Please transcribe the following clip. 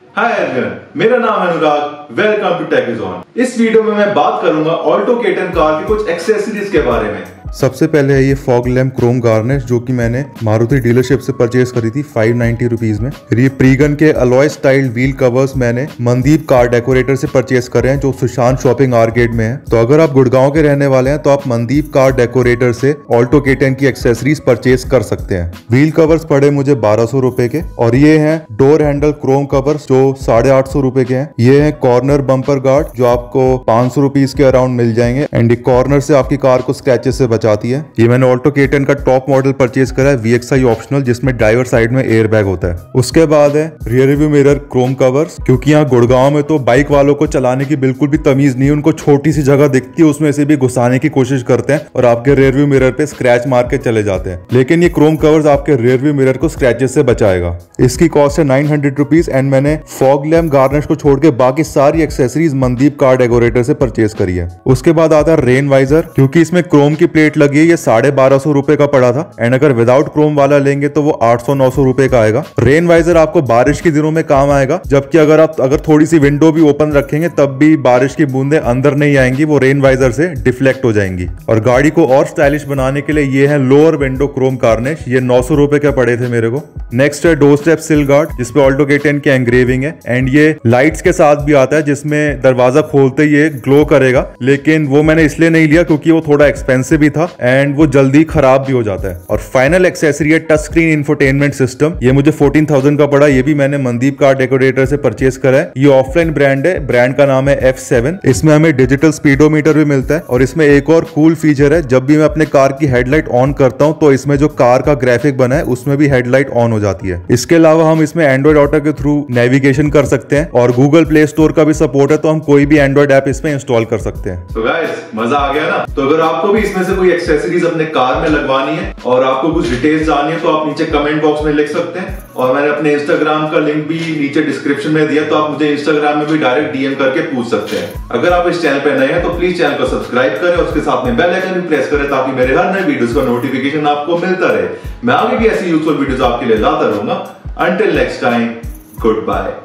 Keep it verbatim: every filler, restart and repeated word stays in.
Hi everyone, मेरा नाम है Anurag. Welcome to tech is on. इस वीडियो में मैं बात करूंगा ऑल्टो के टेन कार की कुछ एक्सेसरीज के बारे में। सबसे पहले है ये फॉग लैम्प क्रोम गार्निश, जो कि मैंने मारुति डीलरशिप से परचेज करी थी फाइव नाइंटी रुपीज में। ये प्रीगन के अलॉय स्टाइल व्हील कवर्स मैंने मनदीप कार डेकोरेटर से परचेज करे हैं, जो सुशांत शॉपिंग आर्केड में है। तो अगर आप गुड़गांव के रहने वाले हैं तो आप मनदीप कार डेकोरेटर से ऑल्टो के टेन की एक्सेसरीज परचेज कर सकते हैं। व्हील कवर्स पड़े मुझे बारह सौ रुपए के, और ये हैं डोर हैंडल क्रोम कवर्स जो साढ़े आठ सौ रुपए के हैं। ये है कॉर्नर बम्पर गार्ड जो आपको पांच सौ रुपीज के अराउंड मिल जाएंगे, एंड ये कॉर्नर से आपकी कार को स्क्रैचेस से जाती है। ये मैंने ऑल्टो के टेन का टॉप मॉडल परचेज करा है वी एक्स आई ऑप्शनल, जिसमें ड्राइवर साइड में एयर बैग होता है। उसके बाद है rear view mirror chrome covers, क्योंकि यहाँ गुड़गांव में तो बाइक वालों को चलाने की बिल्कुल भी तमीज नहीं है। उनको छोटी सी जगह दिखती है, उसमें से भी घुसाने की कोशिश करते हैं और आपके रियर व्यू मिरर पे स्क्रैच मार के चले जाते हैं। लेकिन ये क्रोम कवर्स आपके रियर व्यू मिरर को स्क्रैचेस से बचाएगा। इसकी कॉस्ट है नाइन हंड्रेड रुपीज, एंड मैंने फॉग लैम्प गार्निश को छोड़ के बाकी सारी एक्सेसरीज मनदीप कार डेकोरेटर से परचेज करी है। उसके बाद आता है रेन वाइजर, क्योंकि इसमें क्रोम की प्लेट लगी है। ये साढ़े बारह सौ रुपए का पड़ा था, एंड अगर विदाउट क्रोम वाला लेंगे तो वो आठ सौ नौ सौ रुपए का आएगा। रेन वाइजर आपको बारिश के दिनों में काम आएगा, जबकि अगर आप अगर थोड़ी सी विंडो भी ओपन रखेंगे तब भी बारिश की बूंदे अंदर नहीं आएंगी, वो रेन वाइजर से डिफ्लेक्ट हो जाएंगी। और गाड़ी को और स्टाइलिश बनाने के लिए ये है लोअर विंडो क्रोम गार्निश। ये नौ सौ रुपए के पड़े थे मेरे को। नेक्स्ट है डोर स्टेप सिल गार्ड, जिसपे ऑल्टो के टेन की एंग्रेविंग है, एंड ये लाइट्स के साथ भी आता है, जिसमें दरवाजा खोलते ही ये ग्लो करेगा। लेकिन वो मैंने इसलिए नहीं लिया क्योंकि वो थोड़ा एक्सपेंसिव भी था, एंड वो जल्दी खराब भी हो जाता है। और फाइनल एक्सेसरी है टच स्क्रीन इंफोटेनमेंट सिस्टम। ये मुझे फोर्टीन थाउजेंड का पड़ा। ये भी मैंने मनदीप कार डेकोरेटर से परचेज करा है। ये ऑफलाइन ब्रांड है, ब्रांड का नाम है एफ सेवन। इसमें हमें डिजिटल स्पीडोमीटर भी मिलता है, और इसमें एक और कूल फीचर है, जब भी मैं अपने कार की हेडलाइट ऑन करता हूं तो इसमें जो कार का ग्राफिक बना है उसमें भी हेडलाइट ऑन हो जाती है। इसके अलावा हम इसमें एंड्रॉइड ऑटो के थ्रू नेविगेशन कर सकते हैं, और गूगल प्ले स्टोर का भी सपोर्ट है, तो हम कोई भी एंड्रॉइड ऐप इसमें इंस्टॉल कर सकते हैं। तो गाइस, मजा आ गया ना? तो अगर आपको भी इसमें से कोई एक्सेसरीज अपने कार में लगवानी है और आपको कुछ डिटेल्स जाननी है तो आप नीचे कमेंट बॉक्स में लिख सकते हैं। और मैंने अपने इंस्टाग्राम का लिंक भी नीचे डिस्क्रिप्शन में दिया, तो आप मुझे इंस्टाग्राम में भी डायरेक्ट डीएम करके पूछ सकते हैं। अगर आप इस चैनल पे नए हैं तो प्लीज चैनल को सब्सक्राइब करें और उसके साथ में बेल आइकन भी प्रेस करें, ताकि मेरे हर नए वीडियोस का नोटिफिकेशन आपको मिलता रहे। मैं आगे भी ऐसी यूजफुल वीडियोस आपके लिए लाता रहूंगा। Until next time, good bye.